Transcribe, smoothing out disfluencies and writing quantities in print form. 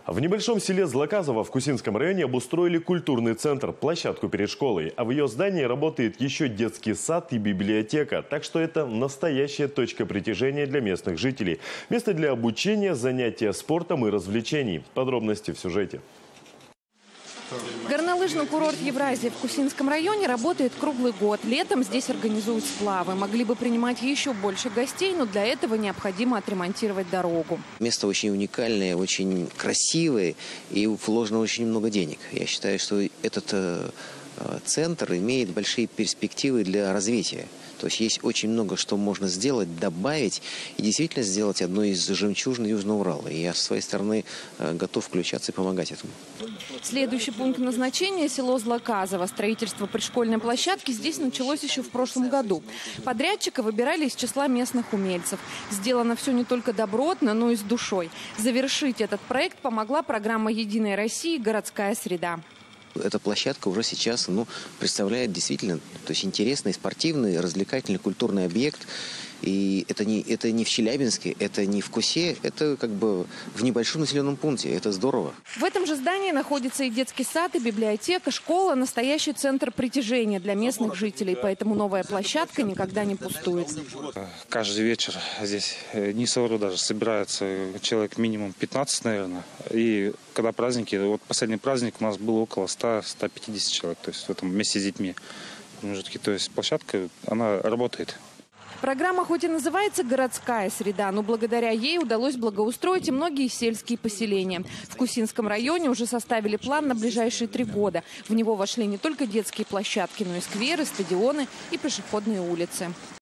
В небольшом селе Злаказово в Кусинском районе обустроили культурный центр, площадку перед школой. А в ее здании работает еще детский сад и библиотека. Так что это настоящая точка притяжения для местных жителей. Место для обучения, занятия спортом и развлечений. Подробности в сюжете. Горнолыжный курорт «Евразия» в Кусинском районе работает круглый год. Летом здесь организуют сплавы. Могли бы принимать еще больше гостей, но для этого необходимо отремонтировать дорогу. Место очень уникальное, очень красивое и вложено очень много денег. Я считаю, что этот центр имеет большие перспективы для развития. То есть очень много, что можно сделать, добавить и действительно сделать одной из жемчужин Южного Урала. И я с своей стороны готов включаться и помогать этому. Следующий пункт назначения – село Злаказово. Строительство пришкольной площадки здесь началось еще в прошлом году. Подрядчика выбирали из числа местных умельцев. Сделано все не только добротно, но и с душой. Завершить этот проект помогла программа «Единой России. Городская среда». Эта площадка уже сейчас представляет действительно интересный, спортивный, развлекательный, культурный объект. И это не в Челябинске, это не в Кусе, это как бы в небольшом населенном пункте. Это здорово. В этом же здании находится и детский сад, и библиотека, школа, настоящий центр притяжения для местных жителей. Поэтому новая площадка никогда не пустует. Каждый вечер здесь не совру даже, собирается человек минимум 15, наверное. И когда праздники, вот последний праздник у нас было около 100-150 человек, то есть в этом вместе с детьми. То есть площадка, она работает. Программа хоть и называется «Городская среда», но благодаря ей удалось благоустроить и многие сельские поселения. В Кусинском районе уже составили план на ближайшие 3 года. В него вошли не только детские площадки, но и скверы, стадионы и пешеходные улицы.